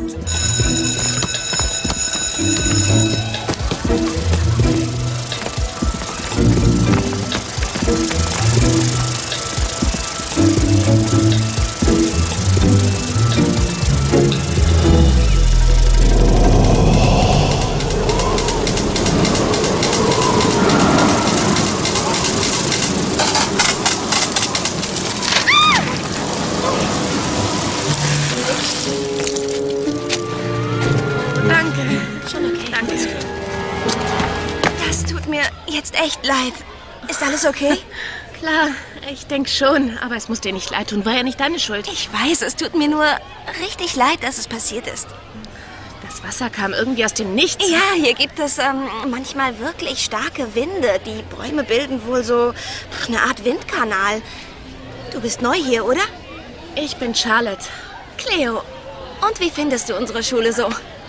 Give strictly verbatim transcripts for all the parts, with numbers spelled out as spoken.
Echt leid. Ist alles okay? Klar, ich denke schon. Aber es muss dir nicht leid tun. War ja nicht deine Schuld. Ich weiß, es tut mir nur richtig leid, dass es passiert ist. Das Wasser kam irgendwie aus dem Nichts. Ja, hier gibt es ähm, manchmal wirklich starke Winde. Die Bäume bilden wohl so eine Art Windkanal. Du bist neu hier, oder? Ich bin Charlotte. Cleo, und wie findest du unsere Schule so?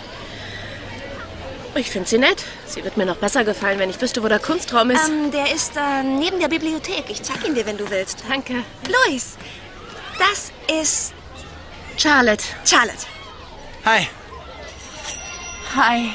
Ich finde sie nett. Sie wird mir noch besser gefallen, wenn ich wüsste, wo der Kunstraum ist. Ähm, der ist äh, neben der Bibliothek. Ich zeig ihn dir, wenn du willst. Danke. Luis, das ist... Charlotte. Charlotte. Hi. Hi.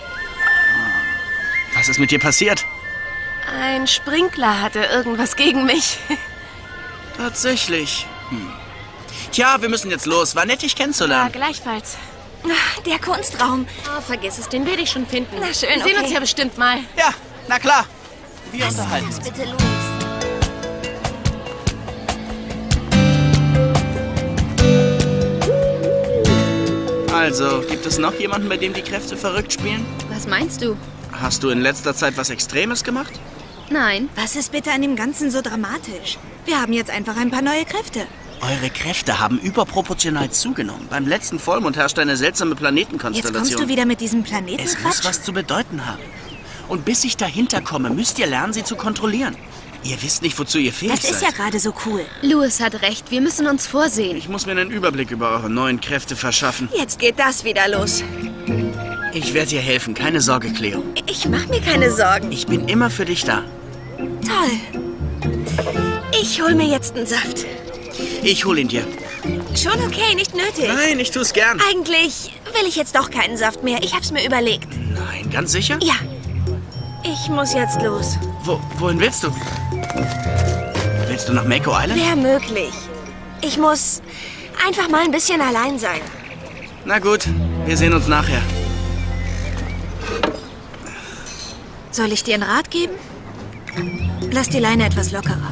Was ist mit dir passiert? Ein Sprinkler hatte irgendwas gegen mich. Tatsächlich. Hm. Tja, wir müssen jetzt los. War nett, dich kennenzulernen. Ja, gleichfalls. Der Kunstraum. Oh, vergiss es, den werde ich schon finden. Na schön, Wir sehen okay. uns ja bestimmt mal. Ja, na klar. Wir Was unterhalten ist uns. das bitte, Luis? Also, gibt es noch jemanden, bei dem die Kräfte verrückt spielen? Was meinst du? Hast du in letzter Zeit was Extremes gemacht? Nein. Was ist bitte an dem Ganzen so dramatisch? Wir haben jetzt einfach ein paar neue Kräfte. Eure Kräfte haben überproportional zugenommen. Beim letzten Vollmond herrschte eine seltsame Planetenkonstellation. Jetzt kommst du wieder mit diesem Es Planetenquatsch? muss was zu bedeuten haben. Und bis ich dahinter komme, müsst ihr lernen, sie zu kontrollieren. Ihr wisst nicht, wozu ihr fähig Das seid. ist ja gerade so cool. Louis hat recht, wir müssen uns vorsehen. Ich muss mir einen Überblick über eure neuen Kräfte verschaffen. Jetzt geht das wieder los. Ich werde dir helfen, keine Sorge, Cleo. Ich mach mir keine Sorgen. Ich bin immer für dich da. Toll. Ich hol mir jetzt einen Saft. Ich hol ihn dir. Schon okay, nicht nötig. Nein, ich tu's gern. Eigentlich will ich jetzt doch keinen Saft mehr. Ich hab's mir überlegt. Nein, ganz sicher? Ja. Ich muss jetzt los. Wo, wohin willst du? Willst du nach Mako Island? Wäre möglich. Ich muss einfach mal ein bisschen allein sein. Na gut, wir sehen uns nachher. Soll ich dir einen Rat geben? Lass die Leine etwas lockerer.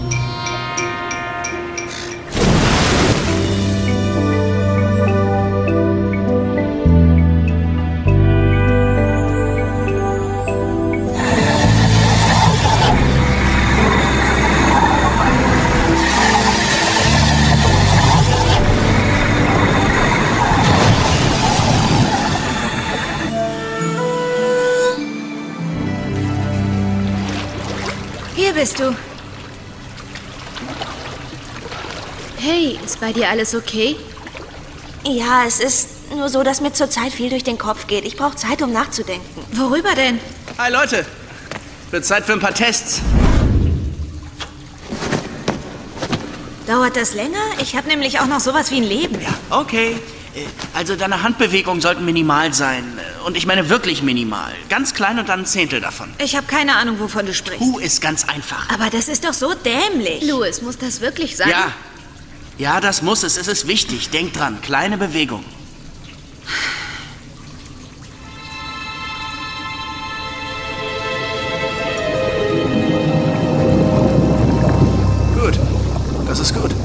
Hier bist du. Hey, ist bei dir alles okay? Ja, es ist nur so, dass mir zurzeit viel durch den Kopf geht. Ich brauche Zeit, um nachzudenken. Worüber denn? Hi Leute, wird Zeit für ein paar Tests. Dauert das länger? Ich habe nämlich auch noch sowas wie ein Leben. Ja, okay. Äh, Also deine Handbewegungen sollten minimal sein. Und ich meine wirklich minimal. Ganz klein und dann ein Zehntel davon. Ich habe keine Ahnung, wovon du sprichst. U ist ganz einfach. Aber das ist doch so dämlich. Louis, muss das wirklich sein? Ja. Ja, das muss es. Es ist wichtig. Denk dran. Kleine Bewegung. Gut. Das ist gut.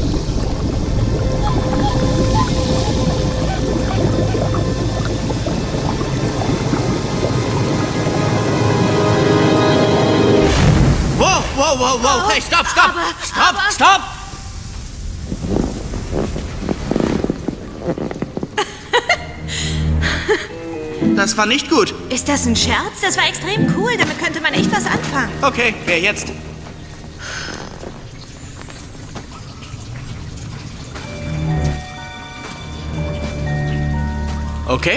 Wow, wow, wow, wow. Hey, stopp, stopp. aber- Stopp, aber- stopp. Das war nicht gut. Ist das ein Scherz? Das war extrem cool. Damit könnte man echt was anfangen. Okay, wer jetzt? Okay.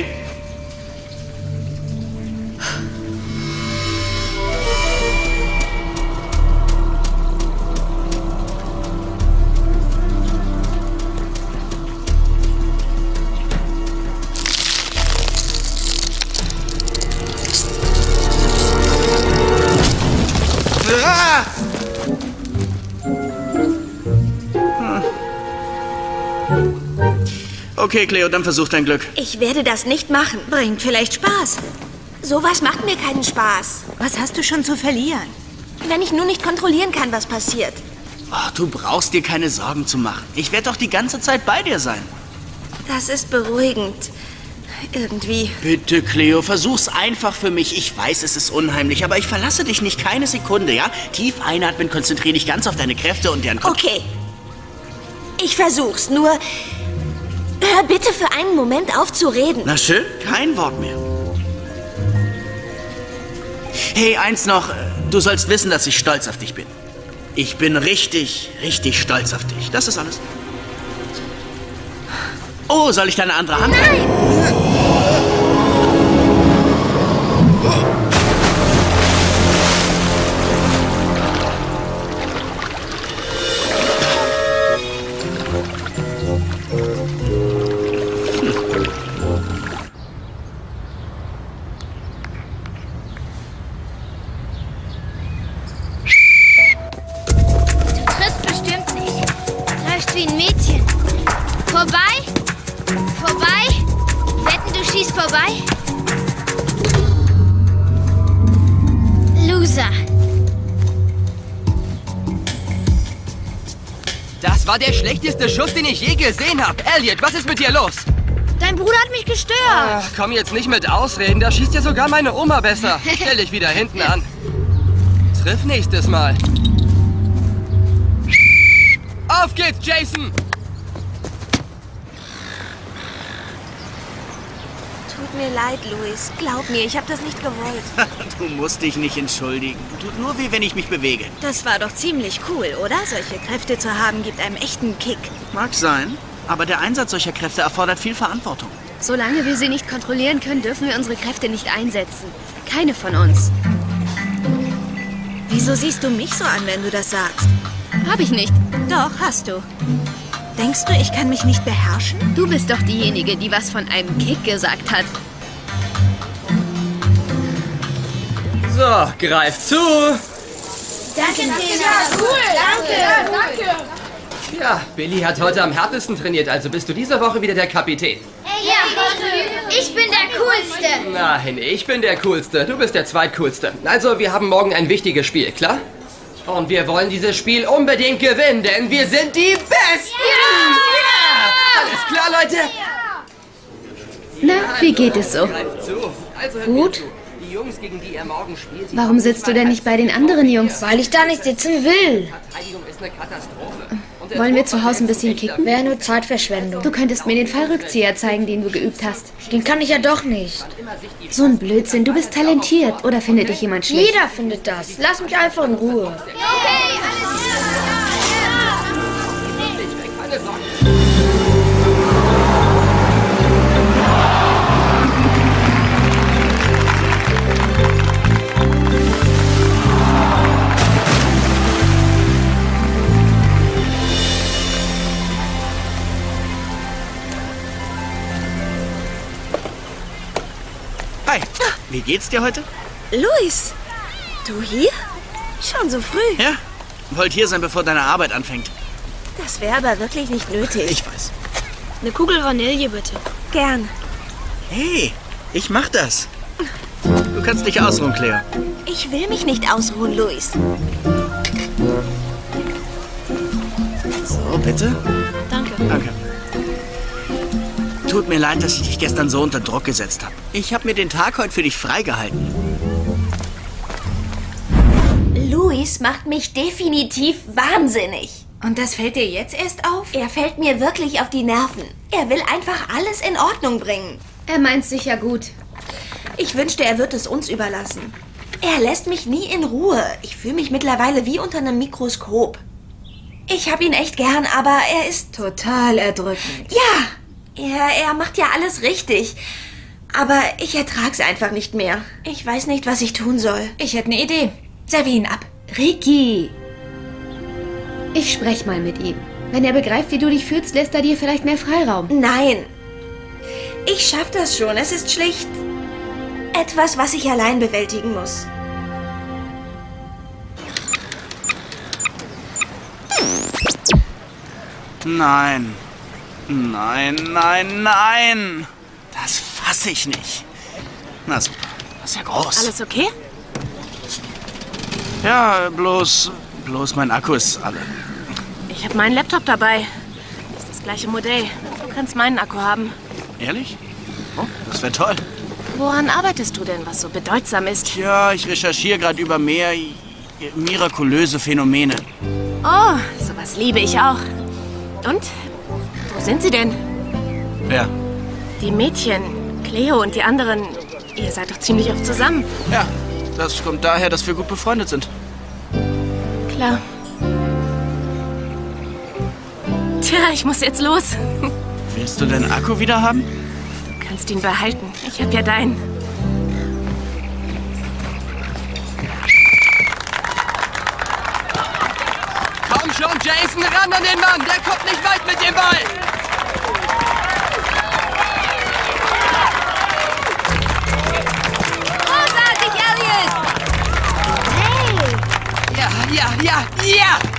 Okay, Cleo, dann versuch dein Glück. Ich werde das nicht machen. Bringt vielleicht Spaß. Sowas macht mir keinen Spaß. Was hast du schon zu verlieren? Wenn ich nur nicht kontrollieren kann, was passiert. Oh, du brauchst dir keine Sorgen zu machen. Ich werde doch die ganze Zeit bei dir sein. Das ist beruhigend. Irgendwie. Bitte, Cleo, versuch's einfach für mich. Ich weiß, es ist unheimlich, aber ich verlasse dich nicht keine Sekunde, ja? Tief einatmen, konzentriere dich ganz auf deine Kräfte und deren... Kon Okay. Ich versuch's, nur... Hör bitte für einen Moment auf zu reden. Na schön, kein Wort mehr. Hey, eins noch. Du sollst wissen, dass ich stolz auf dich bin. Ich bin richtig, richtig stolz auf dich. Das ist alles. Oh, soll ich deine andere Hand... Nein! Wie ein Mädchen. Vorbei? Vorbei? Wetten, du schießt vorbei? Loser. Das war der schlechteste Schuss, den ich je gesehen habe. Elliot, was ist mit dir los? Dein Bruder hat mich gestört. Ach, komm jetzt nicht mit Ausreden. Da schießt ja sogar meine Oma besser. Stell dich wieder hinten an. Triff nächstes Mal. Auf geht's, Jason! Tut mir leid, Luis. Glaub mir, ich habe das nicht gewollt. Du musst dich nicht entschuldigen. Tut nur weh, wenn ich mich bewege. Das war doch ziemlich cool, oder? Solche Kräfte zu haben, gibt einem echten Kick. Mag sein, aber der Einsatz solcher Kräfte erfordert viel Verantwortung. Solange wir sie nicht kontrollieren können, dürfen wir unsere Kräfte nicht einsetzen. Keine von uns. Wieso siehst du mich so an, wenn du das sagst? Hab ich nicht. Doch, hast du. Denkst du, ich kann mich nicht beherrschen? Du bist doch diejenige, die was von einem Kick gesagt hat. So, greif zu! Danke, ja, cool! Danke! Danke! Ja, Billy hat heute am härtesten trainiert, also bist du diese Woche wieder der Kapitän. Ja, ich bin der Coolste! Nein, ich bin der Coolste. Du bist der Zweitcoolste. Also, wir haben morgen ein wichtiges Spiel, klar? Und wir wollen dieses Spiel unbedingt gewinnen, denn wir sind die Besten! Ja! Ja! Alles klar, Leute? Na, wie geht es so? Greif zu. Also, hört Gut. mir zu. Die Jungs, gegen die er morgen spielt... die Warum sitzt du denn nicht bei den anderen Jungs? Weil ich da nicht sitzen will. Verteidigung ist eine Katastrophe. Und der Wollen wir zu Hause ein bisschen kicken? Wäre nur Zeitverschwendung. Du könntest mir den Fallrückzieher zeigen, den du geübt hast. Den kann ich ja doch nicht. So ein Blödsinn, du bist talentiert. Oder findet dich jemand schlecht? Jeder findet das. Lass mich einfach in Ruhe. Okay, alles Keine Sorge. Hi, wie geht's dir heute? Luis, du hier? Schon so früh. Ja, wollt hier sein, bevor deine Arbeit anfängt. Das wäre aber wirklich nicht nötig. Ich weiß. Eine Kugel Vanille, bitte. Gern. Hey, ich mach das. Du kannst dich ausruhen, Cleo. Ich will mich nicht ausruhen, Luis. So, bitte. Danke. Danke. Tut mir leid, dass ich dich gestern so unter Druck gesetzt habe. Ich habe mir den Tag heute für dich freigehalten. Luis macht mich definitiv wahnsinnig. Und das fällt dir jetzt erst auf? Er fällt mir wirklich auf die Nerven. Er will einfach alles in Ordnung bringen. Er meint's sicher gut. Ich wünschte, er wird es uns überlassen. Er lässt mich nie in Ruhe. Ich fühle mich mittlerweile wie unter einem Mikroskop. Ich hab ihn echt gern, aber er ist... Total erdrückend. Ja, er, er macht ja alles richtig. Aber ich ertrag's einfach nicht mehr. Ich weiß nicht, was ich tun soll. Ich hätte eine Idee. Servier ihn ab. Ricky! Ich sprech mal mit ihm. Wenn er begreift, wie du dich fühlst, lässt er dir vielleicht mehr Freiraum. Nein. Ich schaff das schon. Es ist schlicht etwas, was ich allein bewältigen muss. Nein. Nein, nein, nein. Das fasse ich nicht. Na super, das ist ja groß. Alles okay? Ja, bloß, bloß mein Akku ist alle. Ich habe meinen Laptop dabei. Das ist das gleiche Modell. Du kannst meinen Akku haben. Ehrlich? Oh, das wäre toll. Woran arbeitest du denn, was so bedeutsam ist? Ja, ich recherchiere gerade über mehr mirakulöse Phänomene. Oh, sowas liebe ich auch. Und? Wo sind sie denn? Ja. Die Mädchen, Cleo und die anderen, ihr seid doch ziemlich oft zusammen. Ja, das kommt daher, dass wir gut befreundet sind. Klar. Tja, ich muss jetzt los. Willst du deinen Akku wieder haben? Du kannst ihn behalten. Ich hab ja deinen. Komm schon, Jason, ran an den Mann. Der kommt nicht weit mit dem Ball. Großartig, Elliot! Hey! Ja, ja, ja, ja!